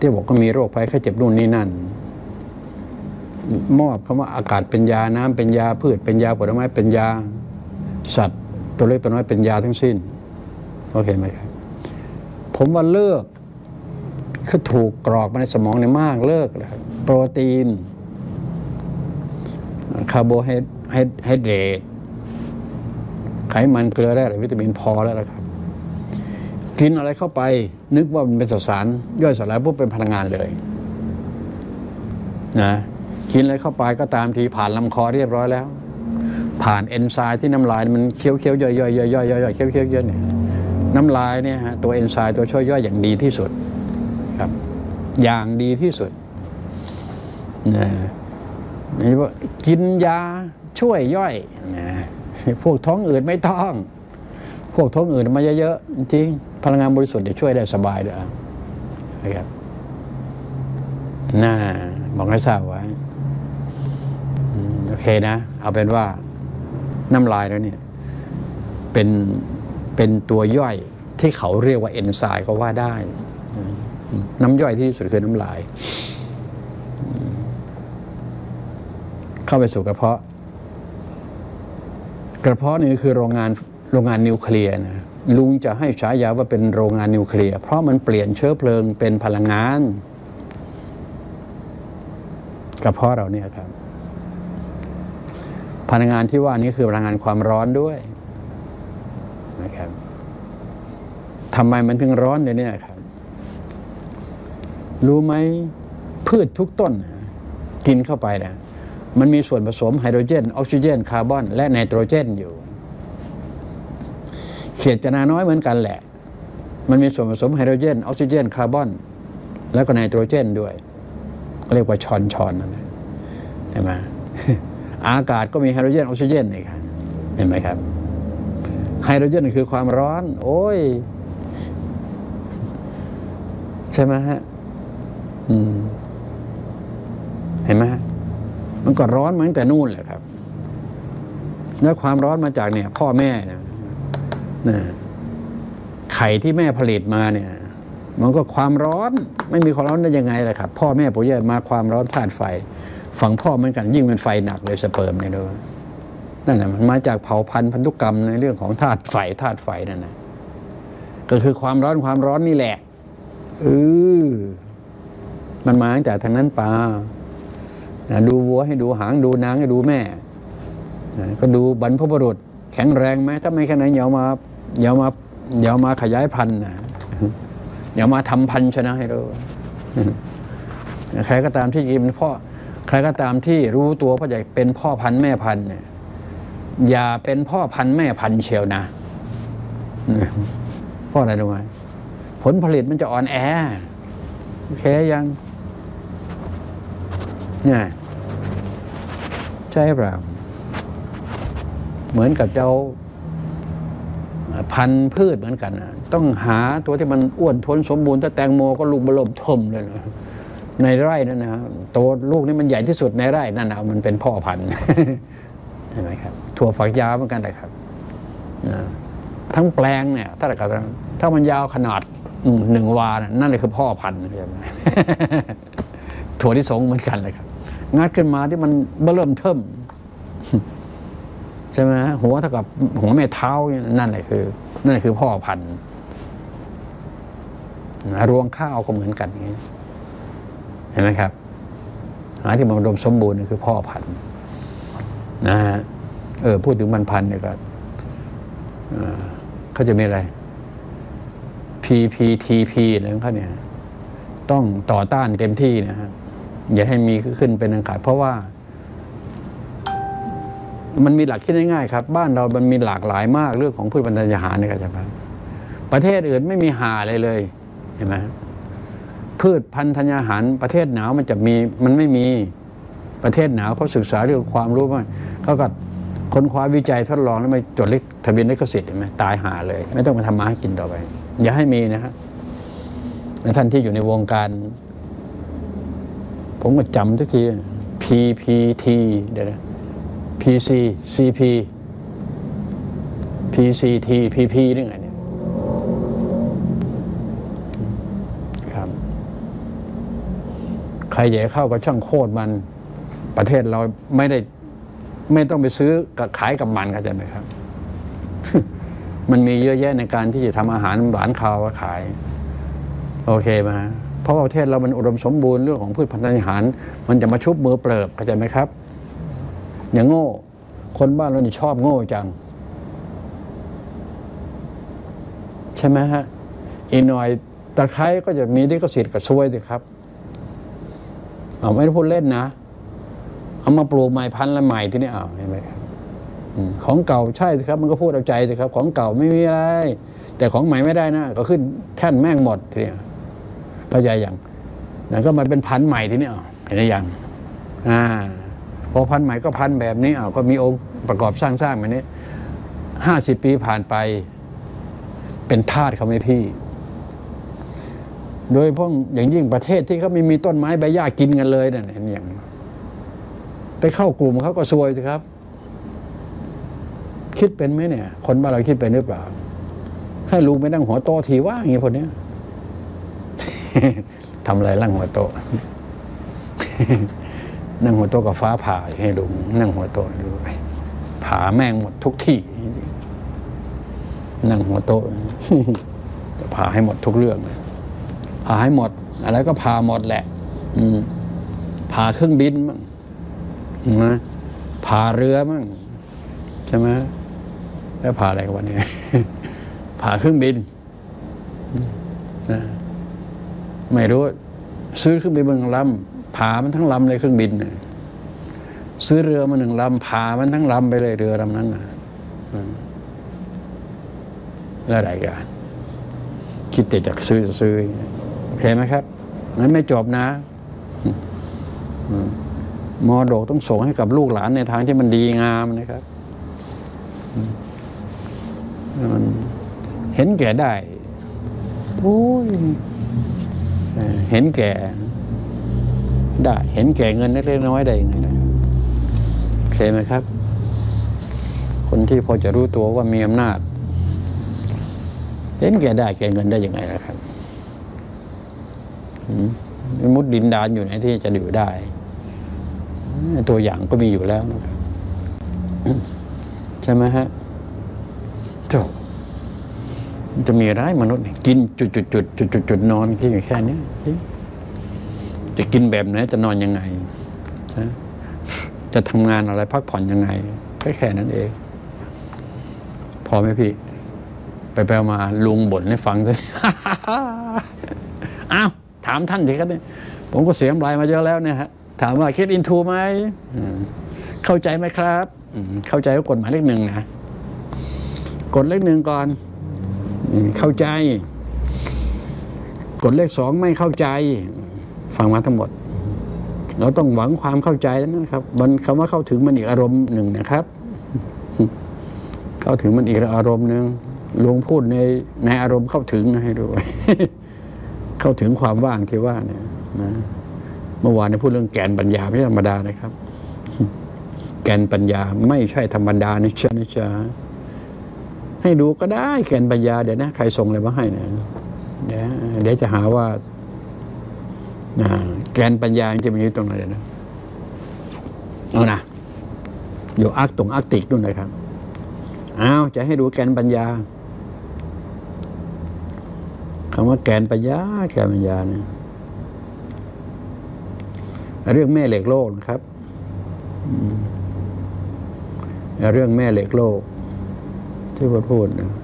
ที่บอกก็มีโรคภัยไข้เจ็บนู่นนี่นั่นมอบคำว่าอากาศเป็นยาน้ำเป็นยาพืชเป็นยาผลไม้เป็นยาสัตว์ตัวเล็กตัวน้อยเป็นยาทั้งสิ้นโอเคไหมครับผมว่าเลิกคือถูกกรอกมาในสมองเนี่ยมากเลิกเลยโปรตีนคาร์โบไฮเดรตไขมันเกลือแร่วิตามินพอแล้วครับกินอะไรเข้าไปนึกว่ามันเป็นสารย่อยสลายปุ๊บเป็นพลังงานเลยนะกินอะไรเข้าไปก็ตามทีผ่านลำคอเรียบร้อยแล้วผ่านเอนไซม์ที่น้ำลายมันเคี้ยวๆย่อยๆเคี้ยวๆเยอะเนี่ยน้ำลายเนี่ยฮะตัวเอนไซม์ตัวช่วยย่อยอย่างดีที่สุดครับอย่างดีที่สุดนะนี่ว่ากินยาช่วยย่อยนะพวกท้องอืดไม่ต้องพวกท้องอืดมาเยอะๆจริงพลังงานบริสุทธิ์จะช่วยได้สบายเลยนะครับน่าบอกให้ทราบไว้โอเคนะเอาเป็นว่าน้ำลายแล้วเนี่ยเป็นตัวย่อยที่เขาเรียกว่าเอนไซม์ก็ว่าได้น้ำย่อยที่สุดคือน้ำลายเข้าไปสู่กระเพาะนี่คือโรงงานนิวเคลียร์นะลุงจะให้ฉายาว่าเป็นโรงงานนิวเคลียร์เพราะมันเปลี่ยนเชื้อเพลิงเป็นพลังงานกระเพาะเราเนี่ยครับพลังงานที่ว่านี้คือพลังงานความร้อนด้วยนะครับทำไมมันถึงร้อนอย่างนี้ครับรู้ไหมพืชทุกต้นกินเข้าไปนะมันมีส่วนผสมไฮโดรเจนออกซิเจนคาร์บอนและไนโตรเจนอยู่เขียดจะนาน้อยเหมือนกันแหละมันมีส่วนผสมไฮโดรเจนออกซิเจนคาร์บอนแล้วก็ไนโตรเจนด้วยเรียกว่าชอนนั่นเห็นไหมอากาศก็มีไฮโดรเจนออกซิเจนนี่ครับเห็นไหมครับไฮโดรเจนคือความร้อนโอ้ยใช่ไหมฮะเห็นไหมฮะมันก็ร้อนมาตั้งแต่นู่นแหละครับแล้วความร้อนมาจากเนี่ยพ่อแม่นะไข่ที่แม่ผลิตมาเนี่ยมันก็ความร้อนไม่มีความร้อนได้ยังไงล่ะครับพ่อแม่ปู่ย่ามาความร้อนธาตุไฟฝั่งพ่อเหมือนกันยิ่งเป็นไฟหนักเลยสเปิร์มเนี่ยด้วยนั่นแหละมันมาจากเผ่าพันธุ์พันธุกรรมในเรื่องของธาตุไฟนั่นนะก็คือความร้อนนี่แหละมันมาจากทางนั้นปลาดูวัวให้ดูหางดูนางให้ดูแม่ก็ดูบรรพบุรุษแข็งแรงไหมถ้าไม่แข็งแรงอย่ามาขยายพันธุ์นะอย่ามาทำพันธุ์ชนะให้ดูใครก็ตามที่กินพ่อใครก็ตามที่รู้ตัวว่าจะเป็นพ่อพันธุ์แม่พันธุ์เนี่ยอย่าเป็นพ่อพันธุ์แม่พันธุ์เชียวนะเพราะอะไรรู้ไหมผลผลิตมันจะอ่อนแอโอเคยังเนี่ยใช่เปล่าเหมือนกับเจ้าพันธุ์พืชเหมือนกันนะต้องหาตัวที่มันอ้วนท้นสมบูรณ์ถ้าแตงโมก็ลูกบลมทมเลยนะในไร่นั่นนะตัวลูกนี่มันใหญ่ที่สุดในไร่นั่นนะมันเป็นพ่อพันธุ์เห็นไหมครับถั่วฝักยาวเหมือนกันเลยครับทั้งแปลงเนี่ยถ้ามันยาวขนาด1 วานั่นเลยคือพ่อพันธุ์ถั่วที่สงเหมือนกันเลยครับงัดขึ้นมาที่มันเริ่มเทิมใช่ไหมหัวเท่ากับหัวแม่เท้านั่นแหละคือพ่อพันธุ์รวงข้าวก็เหมือนกันอย่างนี้เห็นไหมครับที่มันอุดมสมบูรณ์คือพ่อพันธุ์นะฮะพูดถึงมันพันธุ์เนี่ยก็เขาจะมีอะไร PPTP อะไรของเขาเนี่ยต้องต่อต้านเต็มที่นะฮะอย่าให้มีขึ้นเป็นอันขาดเพราะว่ามันมีหลักคิดง่ายๆครับบ้านเรามันมีหลากหลายมากเรื่องของพืชพันธุ์ธัญญาหารนะครับอาจารย์ประเทศอื่นไม่มีหาเลยเห็นไหมพืชพันธุ์ธัญญาหารประเทศหนาวมันไม่มีประเทศหนาวเขาศึกษาเรื่องความรู้มาเขาก็ค้นคว้าวิจัยทดลองแล้วไม่จดทะเบียนลิขสิทธิ์เห็นไหมตายหาเลยไม่ต้องมาทำมาหากินต่อไปอย่าให้มีนะฮะท่านที่อยู่ในวงการผมก็จำทุกที PPT เดี๋ยวนะ PC CP PCT PP นี่ไงเนี่ยครับใครอยากเข้าก็ช่างโคตรมันประเทศเราไม่ต้องไปซื้อกับขายกับมันเข้าใจไหมครับ มันมีเยอะแยะในการที่จะทำอาหารหวานคาวขายโอเคไหมเพราะประเทศเรามันอุดมสมบูรณ์เรื่องของพืชพันธุ์อาหารมันจะมาชุบมือเปลือกเข้าใจไหมครับอย่างโง่คนบ้านเรานี่ชอบโง่จังใช่ไหมฮะอีกหน่อยตะไคร้ก็จะมีลิขสิทธิ์กับซวยสิครับเอาไม่ได้พูดเล่นนะเอามาปลูกใหม่พันธุ์ละใหม่ที่นี่เอาเห็นไหมครับของเก่าใช่สิครับมันก็พูดเอาใจสิครับของเก่าไม่มีอะไรแต่ของใหม่ไม่ได้นะก็ขึ้นแท่นแม่งหมดทีนี้เข้าใจอย่างนั้นก็มาเป็นพันธุ์ใหม่ทีนี้เห็นไหมยังพอพันธุ์ใหม่ก็พันธุ์แบบนี้ก็มีองค์ประกอบสร้างแบบนี้50 ปีผ่านไปเป็นทาสเขาไหมพี่โดยเพราะอย่างยิ่งประเทศที่เขาไม่มีต้นไม้ใบหญ้ากินกันเลยนั่นเห็นอย่างไปเข้ากลุ่มเขาก็ซวยสิครับคิดเป็นไหมเนี่ยคนบ้านเราคิดเป็นหรือเปล่าให้ลุงไปนั่งหัวโตทีว่าอย่างนี้คนนี้ ทำอะไรนั่งหัวโต นั่งหัวโตกับฟ้าผ่าให้ลุงนั่งหัวโตดูไปผ่าแม่งหมดทุกที่นั่งหัวโต จะผ่าให้หมดทุกเรื่องผ่าให้หมดอะไรก็ผ่าหมดแหละผ่าเครื่องบินมั่งนะผ่าเรือมั่งใช่ไหมแล้วผ่าอะไรกันวันนี้ ผ่าเครื่องบินนะไม่รู้ซื้อเครื่องบิน1 ลำผ่ามันทั้งลำเลยเครื่องบินซื้อเรือมา1 ลำผ่ามันทั้งลำไปเลยเรือลำนั้นแล้วอะไรกันคิดแต่จากซื้อเห็นไหมครับงั้นไม่จบนะมรดกต้องส่งให้กับลูกหลานในทางที่มันดีงามนะครับมันเห็นแก่ได้โอ้ยเห็นแก่ได้เห็นแก่เงินเล็กๆน้อยๆได้ยังไงนะครับโอเคไหมครับคนที่พอจะรู้ตัวว่ามีอำนาจเห็นแก่ได้แก่เงินได้ยังไงนะครับมุดดินดานอยู่ไหนที่จะอยู่ได้ตัวอย่างก็มีอยู่แล้วนะครับใช่ไหมฮะจบจะมีร้ายมนุษย์กินจุดนอนที่อยู่แค่นี้จะกินแบบไหนจะนอนยังไงจะทำงานอะไรพักผ่อนยังไงแค่นั้นเองพอไหมพี่ไปมาลุงบ่นให้ฟังสิ อ้าวถามท่านสิครับเนี่ยผมก็เสียงปลายมาเยอะแล้วเนี่ยฮะถามว่าคิดอินทูไหมเข้าใจไหมครับเข้าใจว่ากฎหมายเลข 1นะกฎเลข 1ก่อนเข้าใจกฎเลข 2ไม่เข้าใจฟังมาทั้งหมดเราต้องหวังความเข้าใจแล้วนะครับมันคำว่าเข้าถึงมันอีกอารมณ์หนึ่งนะครับเข้าถึงมันอีกอารมณ์หนึ่งหลวงพูดในอารมณ์เข้าถึงนะให้ด้วย เข้าถึงความว่างที่ว่าเนี่ยนะเมื่อวานพูดเรื่องแกนปัญญาไม่ธรรมดานะครับ แกนปัญญาไม่ใช่ธรรมดานะจ๊ะให้ดูก็ได้แกนปัญญาเดี๋ยวนะใครส่งอะไรมาให้เนี่ยเดี๋ยวจะหาว่าแกนปัญญาจะมีอยู่ตรงไหนนะเอานะอยู่อาร์กติกนู่นเลยครับเอาจะให้ดูแกนปัญญาคำว่าแกนปัญญาเนี่ยเรื่องแม่เหล็กโลกนะครับเรื่องแม่เหล็กโลกที่พูดนะ